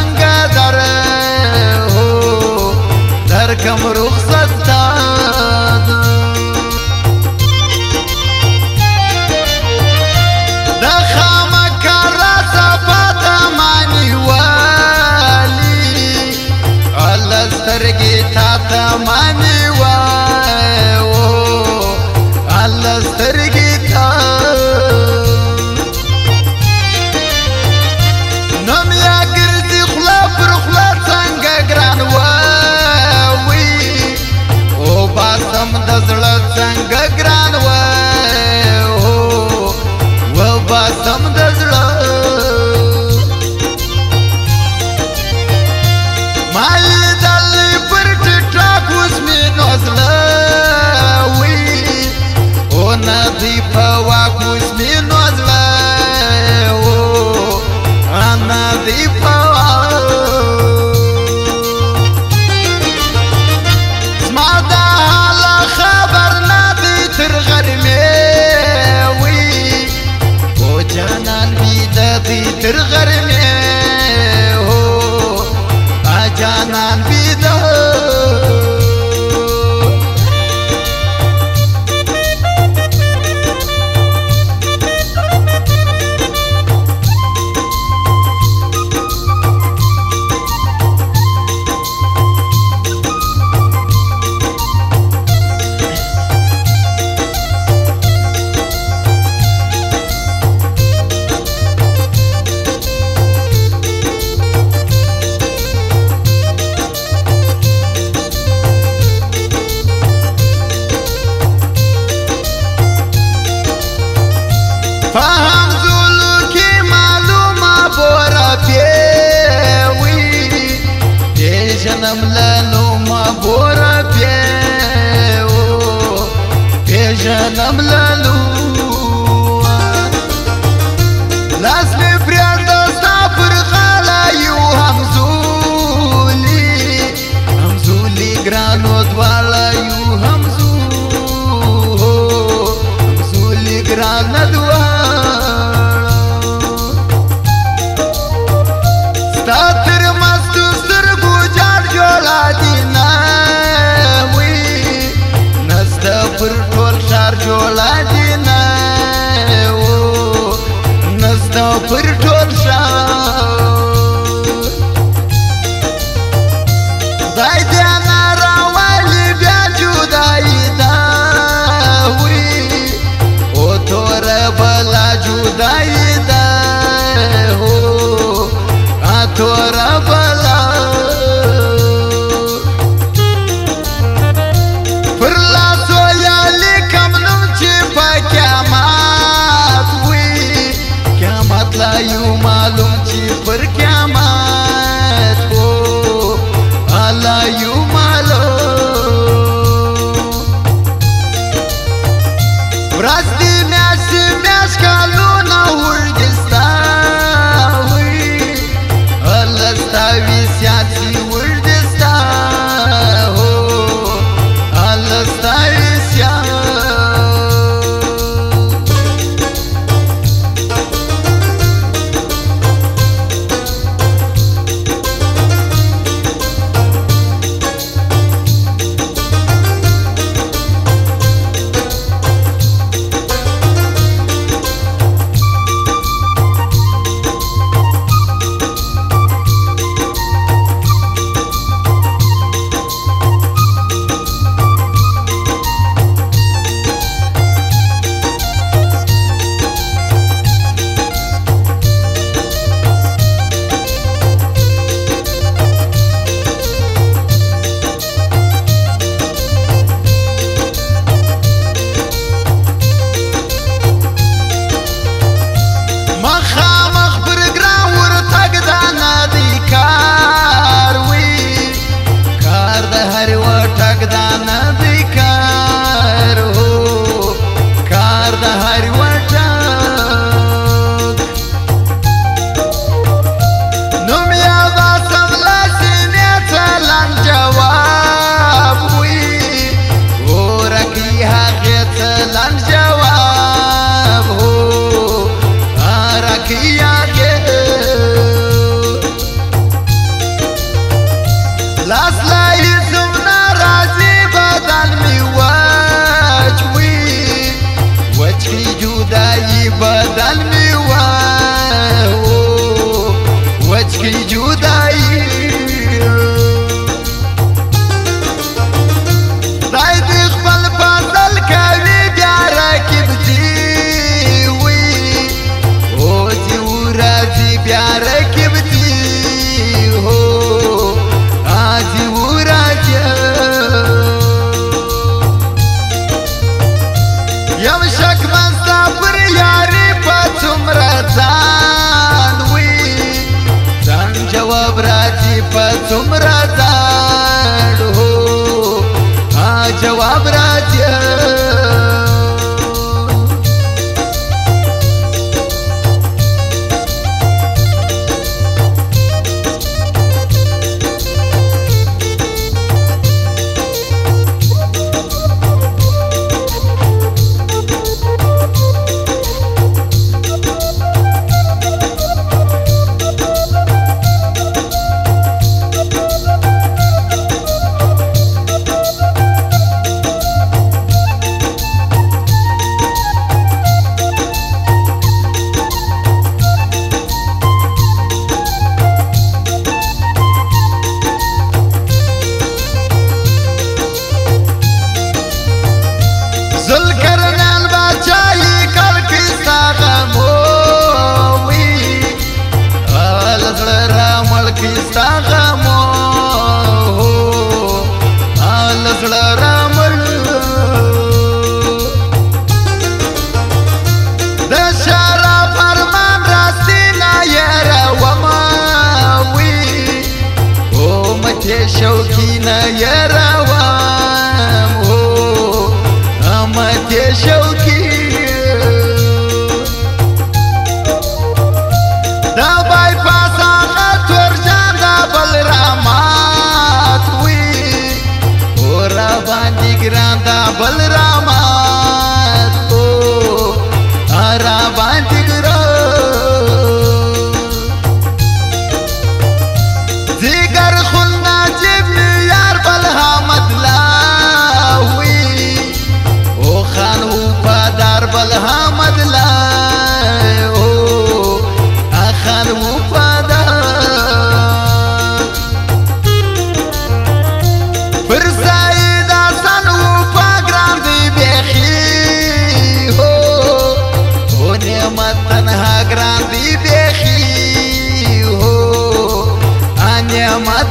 څنګه درکم رخصت داد د خامکار صفات مانی والی الله سترګې تا ته مانی الله سترګې تا نوم یا ګرځي خوله پر خوله څنګه ګران وي او باسم د زړه څنګه ګران و باسم د زړه ما لیدلی پر ټیک ټاک اوس مې نو زړه وي او ندی په واک اوس مې نو زړه ندی په زما د حاله خبر ندی تر غرمې وي او جانان بیده دی تر غرمې جانان بیده فهم زولو کی معلومه بورا پیوی دی جنم لنوما بورا پیو دی جنم لنو لاس می پریاد ستا پر غالا یو همزولی گرانو دوالا یو همزولی گران دوالا پر ټول ښار جوړه دینا نستا پر ټول ښار خدای دې نه راولي بیا جدایي ده وي او توره بلا جدایي ده توره لاس لای زمنا راځي بدن می وچوي وچی جدایی بدن می وچی جدایی دای د خپل فضل کوي بیا راکب دی وی او دی ورځي بیا راکب دی هو ازي ورځي یو شک مسافر یاري په څومره ځان وي ځان جواب راځي په څومره ځان هو جواب راځي ذوالقرنین بادشاہی کل کستا غمووی لزړه رامړ کستا غمو لزړه رامړ د شارع فرمان راستی نه یروموي مته شوقي نه یروم مته شوقي دا بای پاسا تور جان دا بل رحمت وی اور باندې ګران دا بل رحمت او را باندې ګران دیگر خلنا جب یار بل حمد لاوی خان وفادار بل حمد لای او خان وفادار پر سید حسن وفا ګران دی بیخي هو نعمت تنها ګران دی بیخي هو نعمت